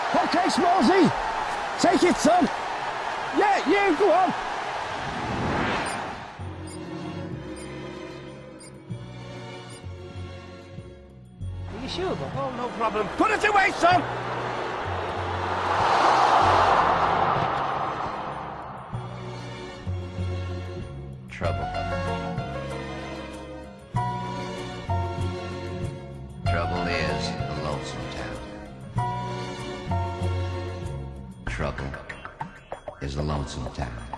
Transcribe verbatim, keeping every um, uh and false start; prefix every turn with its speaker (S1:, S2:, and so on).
S1: Okay, Smallsy. Take it, son. Yeah, you, go on.
S2: Are you sure, Bob?
S1: Oh, no problem. Put it away, son.
S3: Trouble. Trouble is a lonesome town. Trouble is a lonesome town.